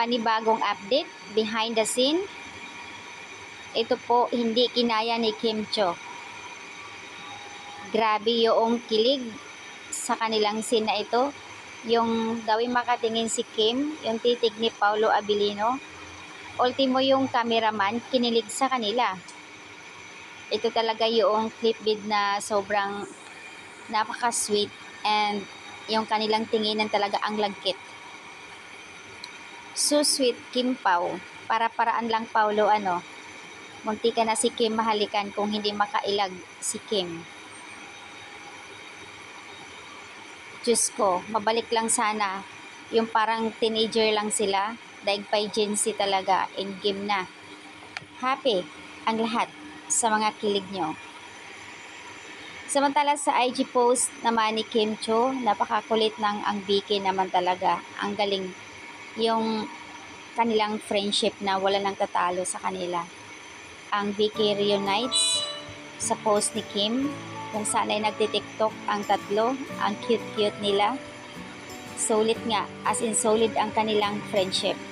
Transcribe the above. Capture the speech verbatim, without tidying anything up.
panibagong update behind the scene. Ito po, hindi kinaya ni Kim Cho. Grabe yung kilig sa kanilang scene na ito. Yung gawing makatingin si Kim, yung titig ni Paolo Abilino. Ultimo yung cameraman, kinilig sa kanila. Ito talaga yung clip bid na sobrang napaka-sweet and yung kanilang tinginan talaga ang lagkit. So sweet, Kim Pao. Para-paraan lang, Paolo, ano. Munti ka na si Kim mahalikan kung hindi makailag si Kim. Diyos ko, mabalik lang sana. Yung parang teenager lang sila. Daig pa'y Gen Z talaga. In game na. Happy ang lahat sa mga kilig nyo. Samantala sa I G post naman ni Kim Cho, napakakulit ng ang Vicky naman talaga. Ang galing yung kanilang friendship na wala nang tatalo sa kanila. Ang Vicky reunites sa post ni Kim, kung saan ay nagtitiktok ang tatlo, ang cute-cute nila. Solid nga, as in solid ang kanilang friendship.